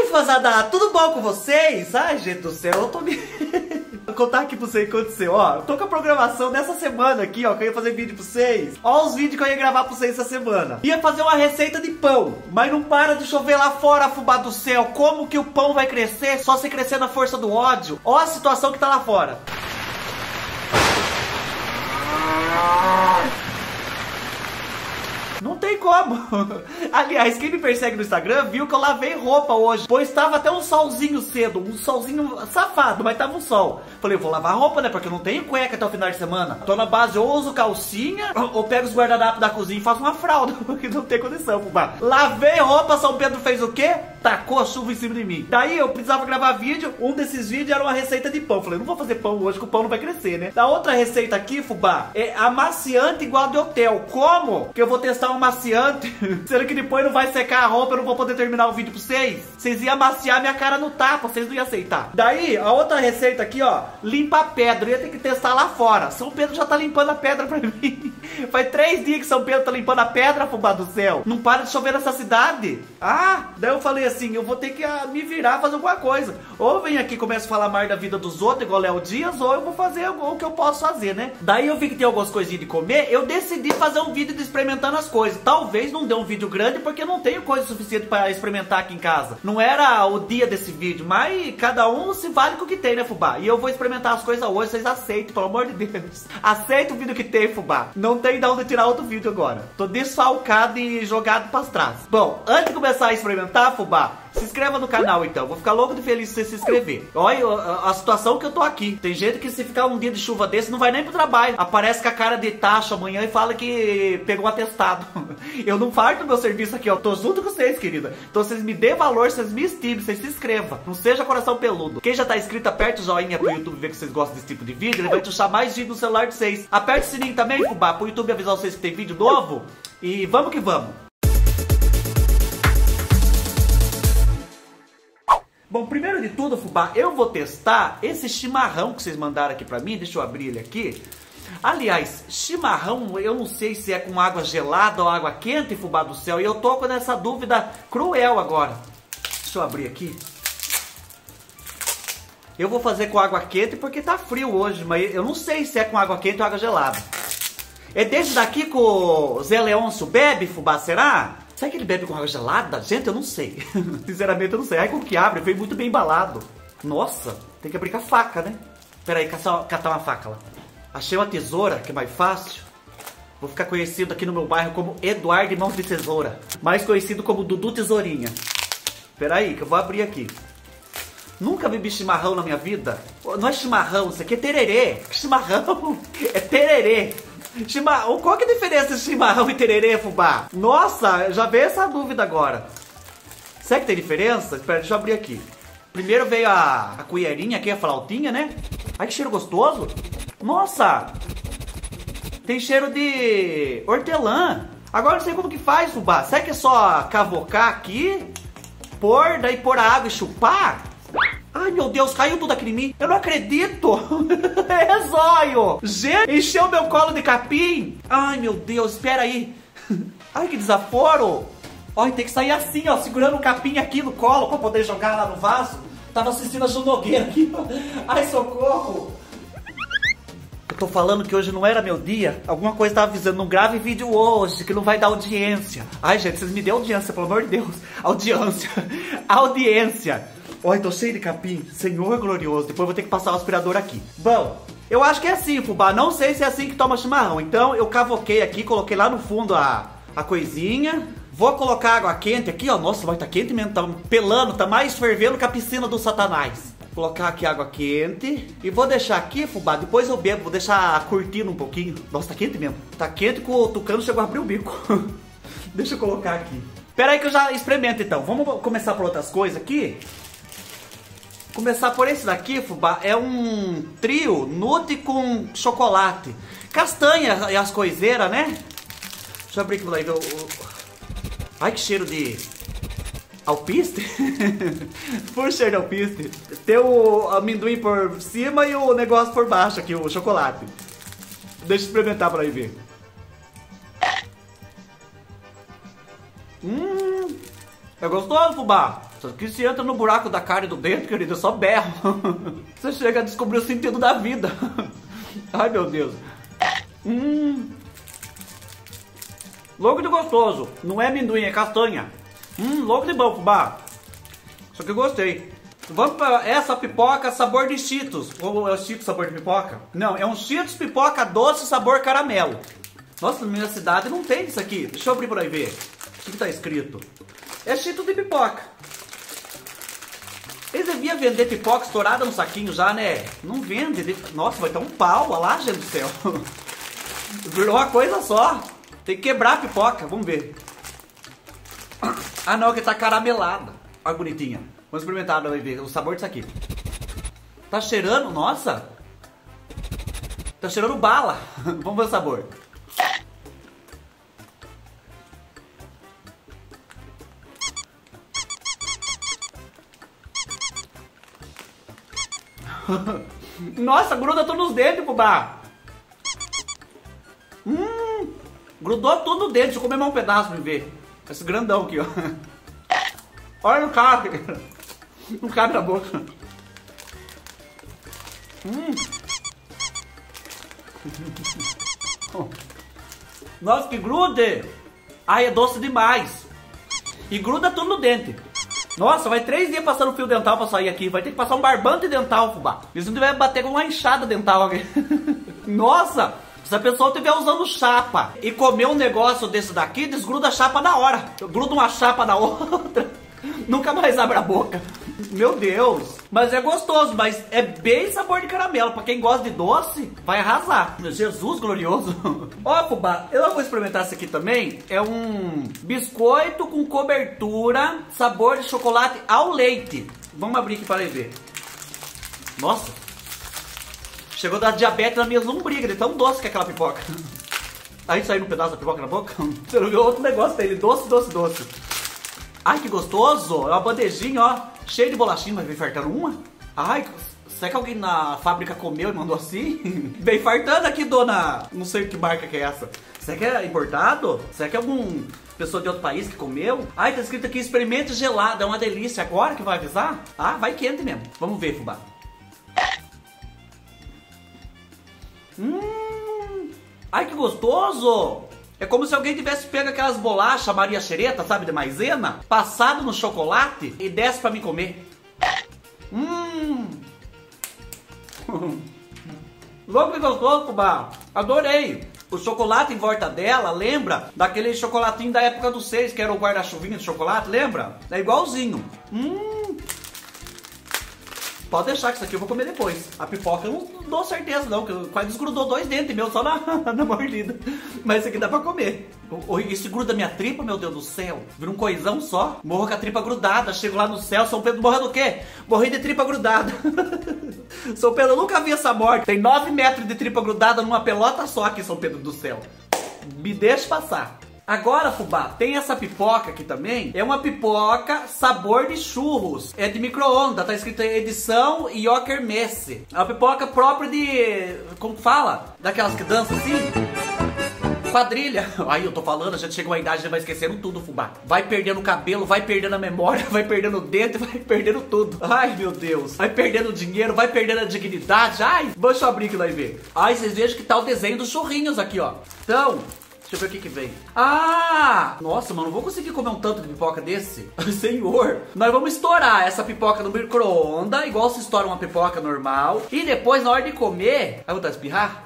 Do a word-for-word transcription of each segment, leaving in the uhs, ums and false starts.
Oi, fazada, tudo bom com vocês? Ai, gente do céu, eu tô me... Vou contar aqui pra vocês o que aconteceu, ó. Eu tô com a programação dessa semana aqui, ó, que eu ia fazer vídeo pra vocês. Ó os vídeos que eu ia gravar pra vocês essa semana. Ia fazer uma receita de pão, mas não para de chover lá fora, fubá do céu. Como que o pão vai crescer? Só se crescer na força do ódio. Ó a situação que tá lá fora. Não tem como. Aliás, quem me persegue no Instagram viu que eu lavei roupa hoje, pois estava até um solzinho cedo, um solzinho safado, mas tava um sol. Falei, eu vou lavar roupa, né, porque eu não tenho cueca até o final de semana. Tô na base, ou uso calcinha, ou pego os guardanapos da cozinha e faço uma fralda, porque não tem condição, fubá. Lavei roupa, São Pedro fez o quê? Tacou a chuva em cima de mim. Daí eu precisava gravar vídeo, um desses vídeos era uma receita de pão. Falei, não vou fazer pão hoje, que o pão não vai crescer, né? Da outra receita aqui, fubá, é amaciante igual de hotel. Como que eu vou testar um amaciante, sendo que depois não vai secar a roupa, eu não vou poder terminar o vídeo pra vocês? Vocês iam amaciar minha cara no tapa, vocês não iam aceitar. Daí, a outra receita aqui, ó, limpa a pedra. Eu ia ter que testar lá fora. São Pedro já tá limpando a pedra pra mim. Faz três dias que São Pedro tá limpando a pedra, fubá do céu. Não para de chover nessa cidade. Ah, daí eu falei assim, eu vou ter que ah, me virar, fazer alguma coisa. Ou eu venho aqui e começo a falar mais da vida dos outros, igual Léo Dias, ou eu vou fazer o que eu posso fazer, né? Daí eu vi que tem algumas coisinhas de comer, eu decidi fazer um vídeo de experimentando as coisas. Talvez não dê um vídeo grande, porque não tenho coisa suficiente para experimentar aqui em casa. Não era o dia desse vídeo, mas cada um se vale com o que tem, né, fubá? E eu vou experimentar as coisas hoje, vocês aceitem, pelo amor de Deus. Aceita o vídeo que tem, fubá. Não tem de onde tirar outro vídeo agora. Tô desfalcado e jogado para trás. Bom, antes de começar a experimentar, fubá, se inscreva no canal então, vou ficar louco de feliz se você se inscrever. Olha a, a situação que eu tô aqui. Tem gente que se ficar um dia de chuva desse não vai nem pro trabalho. Aparece com a cara de taxa amanhã e fala que pegou um atestado. Eu não farto do meu serviço aqui, ó. Tô junto com vocês, querida. Então vocês me dêem valor, vocês me estimem, vocês se inscrevam. Não seja coração peludo. Quem já tá inscrito, aperte o joinha pro YouTube ver que vocês gostam desse tipo de vídeo. Ele vai puxar mais vídeo no celular de vocês. Aperte o sininho também, fubá, pro YouTube avisar vocês que tem vídeo novo. E vamos que vamos. Bom, primeiro de tudo, fubá, eu vou testar esse chimarrão que vocês mandaram aqui pra mim. Deixa eu abrir ele aqui. Aliás, chimarrão, eu não sei se é com água gelada ou água quente, fubá do céu. E eu tô com essa dúvida cruel agora. Deixa eu abrir aqui. Eu vou fazer com água quente porque tá frio hoje, mas eu não sei se é com água quente ou água gelada. É desse daqui que o Zé Leôncio bebe, fubá, será? Será que ele bebe com água gelada? Gente, eu não sei. Sinceramente, eu não sei. Ai, como que abre? Veio muito bem embalado. Nossa, tem que abrir com a faca, né? Pera aí, caçar, catar uma faca lá. Achei uma tesoura, que é mais fácil. Vou ficar conhecido aqui no meu bairro como Eduardo Mãos de Tesoura. Mais conhecido como Dudu Tesourinha. Pera aí, que eu vou abrir aqui. Nunca bebi chimarrão na minha vida. Não é chimarrão, isso aqui é tererê. Chimarrão é tererê. Chimarrão, qual que é a diferença de chimarrão e tererê, fubá? Nossa, já veio essa dúvida agora. Será que tem diferença? Espera, deixa eu abrir aqui. Primeiro veio a, a colherinha aqui, a flautinha, né? Ai, que cheiro gostoso. Nossa, tem cheiro de hortelã. Agora eu não sei como que faz, fubá. Será que é só cavocar aqui, pôr, daí pôr a água e chupar? Ai, meu Deus, caiu tudo aqui em mim. Eu não acredito. É zóio. Gente, encheu meu colo de capim. Ai, meu Deus, espera aí. Ai, que desaforo. Ai, tem que sair assim, ó, segurando o capim aqui no colo pra poder jogar lá no vaso. Tava assistindo a Ju Nogueira aqui. Ai, socorro. Eu tô falando que hoje não era meu dia. Alguma coisa tava avisando, não grave vídeo hoje, que não vai dar audiência. Ai, gente, vocês me dêem audiência, pelo amor de Deus. Audiência. Audiência. Olha, tô cheio de capim. Senhor glorioso. Depois eu vou ter que passar o aspirador aqui. Bom, eu acho que é assim, fubá. Não sei se é assim que toma chimarrão. Então eu cavoquei aqui, coloquei lá no fundo a, a coisinha. Vou colocar água quente aqui, ó. Nossa, vai tá quente mesmo. Tá pelando, tá mais fervendo que a piscina do Satanás. Vou colocar aqui água quente. E vou deixar aqui, fubá. Depois eu bebo. Vou deixar curtindo um pouquinho. Nossa, tá quente mesmo. Tá quente que o tucano chegou a abrir o bico. Deixa eu colocar aqui. Pera aí que eu já experimento então. Vamos começar por outras coisas aqui. Começar por esse daqui, fubá, é um trio Nute com chocolate. Castanha e as coiseiras, né? Deixa eu abrir aqui pra ver o... Ai, que cheiro de... alpiste? Por cheiro de alpiste. Tem o amendoim por cima e o negócio por baixo aqui, o chocolate. Deixa eu experimentar pra aí ver. Hum... É gostoso, fubá? Só que se entra no buraco da cara e do dente, querido, eu só berro. Você chega a descobrir o sentido da vida. Ai, meu Deus. Hum. Louco de gostoso. Não é amendoim, é castanha. Hum, louco de bom, fubá. Só que eu gostei. Vamos para essa pipoca sabor de Cheetos. Ou é o Cheetos sabor de pipoca? Não, é um Cheetos pipoca doce sabor caramelo. Nossa, na minha cidade não tem isso aqui. Deixa eu abrir por aí ver. O que, que tá escrito? É Cheetos de pipoca. Eles deviam vender pipoca estourada no saquinho já, né? Não vende. Nossa, vai ter um pau. Olha lá, gente do céu. Virou uma coisa só. Tem que quebrar a pipoca. Vamos ver. Ah, não, que tá caramelada. Olha, bonitinha. Vamos experimentar, vai ver o sabor disso aqui. Tá cheirando, nossa. Tá cheirando bala. Vamos ver o sabor. Nossa, gruda tudo nos dentes, fubá. Hum, grudou tudo no dente. Deixa eu comer mais um pedaço pra ver. Esse grandão aqui, ó. Olha, não cabe. Não cabe na boca. Hum. Nossa, que grude. Ai, é doce demais. E gruda tudo no dente. Nossa, vai três dias passando fio dental pra sair aqui. Vai ter que passar um barbante dental, fubá. Isso não vai bater com uma enxada dental aqui. Nossa, se a pessoa estiver usando chapa e comer um negócio desse daqui, desgruda a chapa na hora. Gruda uma chapa na outra. Nunca mais abre a boca. Meu Deus. Mas é gostoso, mas é bem sabor de caramelo. Pra quem gosta de doce, vai arrasar. Meu Jesus glorioso. Ó, fubá, eu vou experimentar esse aqui também. É um biscoito com cobertura, sabor de chocolate ao leite. Vamos abrir aqui para ver. Nossa. Chegou a dar diabetes na minha lombriga, de tão doce que é aquela pipoca. Aí saiu um pedaço da pipoca na boca. Você não viu outro negócio dele, doce, doce, doce. Ai, que gostoso. É uma bandejinha, ó, cheia de bolachinha. Mas vem fartando uma? Ai, será que alguém na fábrica comeu e mandou assim? Vem fartando aqui, dona... Não sei que marca que é essa. Será que é importado? Será que é algum pessoa de outro país que comeu? Ai, tá escrito aqui, experimente gelado. É uma delícia. Agora que vai avisar? Ah, vai quente mesmo. Vamos ver, fubá. Hum... Ai, que gostoso. É como se alguém tivesse pego aquelas bolachas Maria Xereta, sabe, de maisena, passado no chocolate e desse pra me comer. Hum. Louco que gostoso, fubá. Adorei. O chocolate em volta dela lembra daquele chocolatinho da época dos seis, que era o guarda-chuvinha de chocolate, lembra? É igualzinho. Hum. Pode deixar que isso aqui eu vou comer depois. A pipoca eu não dou certeza não, que quase desgrudou dois dentes meus só na, na mordida. Mas isso aqui dá pra comer. Isso gruda minha tripa, meu Deus do céu. Vira um coisão só. Morro com a tripa grudada. Chego lá no céu, São Pedro morreu do quê? Morri de tripa grudada. São Pedro, eu nunca vi essa morte. Tem nove metros de tripa grudada numa pelota só aqui, São Pedro do céu. Me deixa passar. Agora, fubá, tem essa pipoca aqui também. É uma pipoca sabor de churros. É de micro-ondas. Tá escrito edição Yoker Messi. É uma pipoca própria de... Como fala? Daquelas que dançam assim? Quadrilha. Aí eu tô falando, a gente chegou a idade, já vai esquecendo tudo, fubá. Vai perdendo o cabelo, vai perdendo a memória, vai perdendo o dente, vai perdendo tudo. Ai, meu Deus. Vai perdendo o dinheiro, vai perdendo a dignidade. Ai, deixa eu abrir aqui lá e ver. Ai, vocês vejam que tá o desenho dos churrinhos aqui, ó. Então... Deixa eu ver o que que vem. Ah! Nossa, mano, não vou conseguir comer um tanto de pipoca desse. Senhor! Nós vamos estourar essa pipoca no micro-ondas, igual se estoura uma pipoca normal. E depois, na hora de comer... Ai, vou dar espirrar?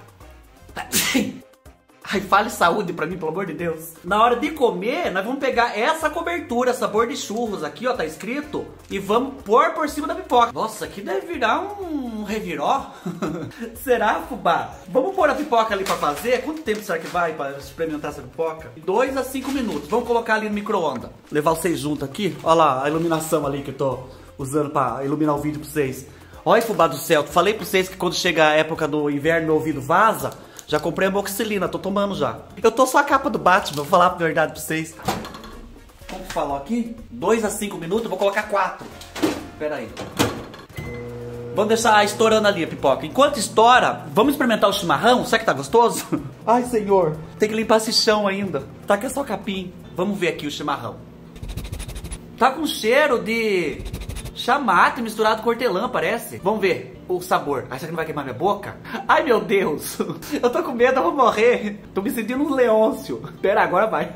Ai, fale saúde pra mim, pelo amor de Deus. Na hora de comer, nós vamos pegar essa cobertura, sabor de churros aqui, ó, tá escrito. E vamos pôr por cima da pipoca. Nossa, aqui deve virar um reviró. Será, fubá? Vamos pôr a pipoca ali pra fazer? Quanto tempo será que vai pra experimentar essa pipoca? dois a cinco minutos. Vamos colocar ali no micro-ondas. Levar vocês junto aqui. Olha lá a iluminação ali que eu tô usando pra iluminar o vídeo pra vocês. Olha, fubá do céu, falei pra vocês que quando chega a época do inverno meu ouvido vaza. Já comprei a amoxicilina, tô tomando já. Eu tô só a capa do Batman, vou falar a verdade pra vocês. Como que falou aqui? dois a cinco minutos, eu vou colocar quatro. Pera aí. Vamos deixar estourando ali a pipoca. Enquanto estoura, vamos experimentar o chimarrão? Será que tá gostoso? Ai, senhor. Tem que limpar esse chão ainda. Tá aqui só capim. Vamos ver aqui o chimarrão. Tá com cheiro de chamate misturado com hortelã, parece. Vamos ver o sabor. Ah, isso aqui não vai queimar minha boca? Ai, meu Deus. Eu tô com medo, eu vou morrer. Tô me sentindo um Leôncio. Pera, agora vai.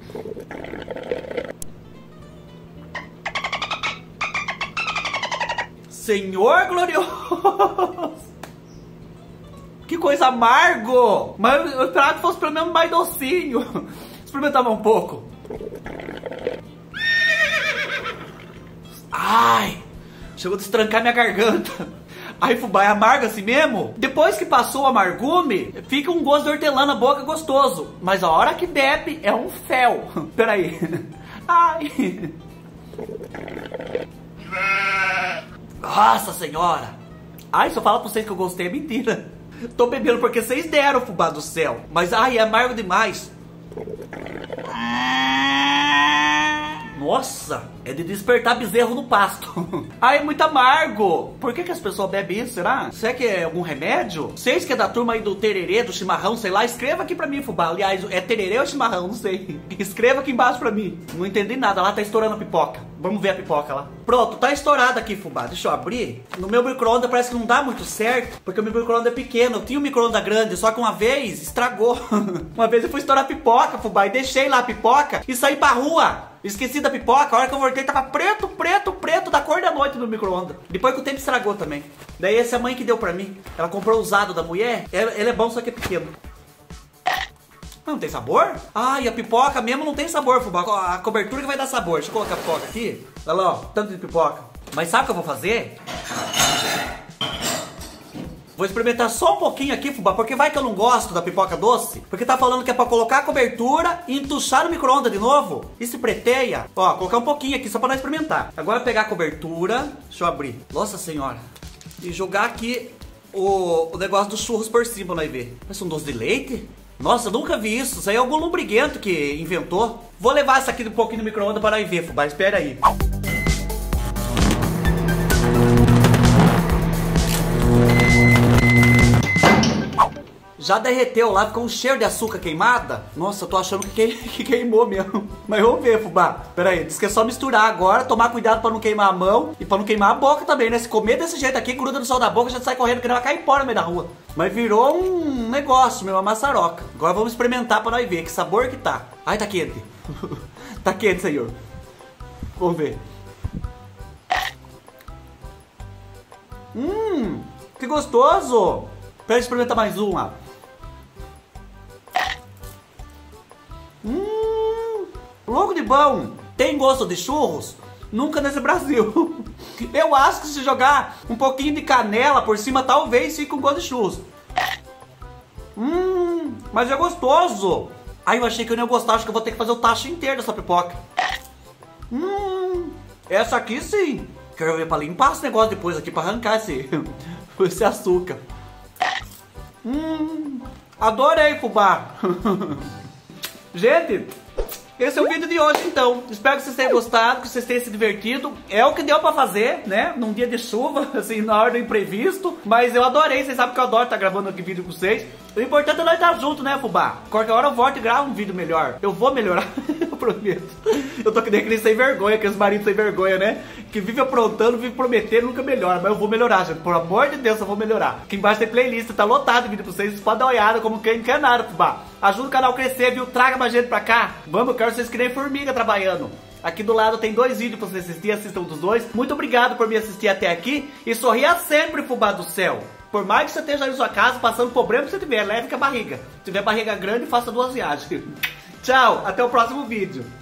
Senhor glorioso. Que coisa amargo. Mas eu esperava que fosse pelo menos mais docinho. Experimentar mais um pouco. Ai, chegou a destrancar minha garganta. Ai, fubá, é amargo assim mesmo? Depois que passou o amargume, fica um gosto de hortelã na boca gostoso. Mas a hora que bebe é um fel. Peraí. Ai. Nossa senhora. Ai, se eu falar pra vocês que eu gostei, é mentira. Tô bebendo porque vocês deram, fubá do céu. Mas ai, é amargo demais. Nossa, é de despertar bezerro no pasto. Ai, é muito amargo. Por que que as pessoas bebem isso, será? Será que é algum remédio? Vocês que é da turma aí do tererê, do chimarrão, sei lá, escreva aqui pra mim, fubá. Aliás, é tererê ou chimarrão, não sei. Escreva aqui embaixo pra mim. Não entendi nada, lá tá estourando a pipoca. Vamos ver a pipoca lá. Pronto, tá estourada aqui, fubá. Deixa eu abrir. No meu micro-ondas parece que não dá muito certo, porque o meu micro-ondas é pequeno. Eu tinha um micro-ondas grande, só que uma vez estragou. Uma vez eu fui estourar a pipoca, fubá, e deixei lá a pipoca e saí pra rua. Esqueci da pipoca, a hora que eu voltei tava preto, preto, preto, da cor da noite no micro-ondas. Depois que o tempo estragou também. Daí essa é a mãe que deu pra mim. Ela comprou usado da mulher, ele é bom, só que é pequeno. Não tem sabor? Ah, e a pipoca mesmo não tem sabor, fubá. A cobertura que vai dar sabor. Deixa eu colocar a pipoca aqui. Olha lá, ó, tanto de pipoca. Mas sabe o que eu vou fazer? Vou experimentar só um pouquinho aqui, fubá, porque vai que eu não gosto da pipoca doce. Porque tá falando que é pra colocar a cobertura e entuchar no micro-ondas de novo. E se preteia. Ó, colocar um pouquinho aqui só pra nós experimentar. Agora pegar a cobertura. Deixa eu abrir. Nossa senhora. E jogar aqui o, o negócio dos churros por cima pra nós ver. Parece um doce de leite? Nossa, eu nunca vi isso. Isso aí é algum lubriguento que inventou. Vou levar essa aqui um pouquinho no micro-ondas pra nós ver, fubá. Espera aí. Já derreteu lá, ficou um cheiro de açúcar queimada. Nossa, eu tô achando que, que, que queimou mesmo. Mas vamos ver, fubá. Pera aí, diz que é só misturar agora. Tomar cuidado pra não queimar a mão. E pra não queimar a boca também, né? Se comer desse jeito aqui, gruda no sol da boca, já sai correndo que não vai cair fora no meio da rua. Mas virou um negócio, meu, uma maçaroca. Agora vamos experimentar pra nós ver que sabor que tá. Ai, tá quente. Tá quente, senhor. Vamos ver. Hum, que gostoso. Pera, experimentar mais uma. Hum, louco de bom. Tem gosto de churros? Nunca nesse Brasil. Eu acho que se jogar um pouquinho de canela por cima, talvez fique com gosto de churros. Hum, mas é gostoso. Ai, eu achei que eu não ia gostar. Acho que eu vou ter que fazer o tacho inteiro dessa pipoca. Hum, essa aqui sim. Quero ver pra limpar esse negócio depois aqui, pra arrancar esse, esse açúcar. Hum, adorei, fubá. Gente, esse é o vídeo de hoje então. Espero que vocês tenham gostado, que vocês tenham se divertido. É o que deu pra fazer, né? Num dia de chuva, assim, na hora do imprevisto. Mas eu adorei, vocês sabem que eu adoro estar gravando aqui vídeo com vocês. O importante é nós estar junto, né, fubá? Qualquer hora eu volto e gravo um vídeo melhor. Eu vou melhorar, eu prometo. Eu tô que nem aquele sem vergonha, aqueles maridos sem vergonha, né? Que vive aprontando, vive prometendo, nunca melhora. Mas eu vou melhorar, gente. Por amor de Deus, eu vou melhorar. Aqui embaixo tem playlist, tá lotado de vídeo pra vocês. Vocês podem dar uma olhada como quem quer nada, fubá. Ajuda o canal a crescer, viu? Traga mais gente pra cá. Vamos, eu quero vocês que nem formiga trabalhando. Aqui do lado tem dois vídeos pra vocês assistir, assistam dos dois. Muito obrigado por me assistir até aqui. E sorria sempre, fubá do céu. Por mais que você esteja aí na sua casa passando problema que você tiver, leve com a barriga. Se tiver barriga grande, faça duas viagens. Tchau, até o próximo vídeo.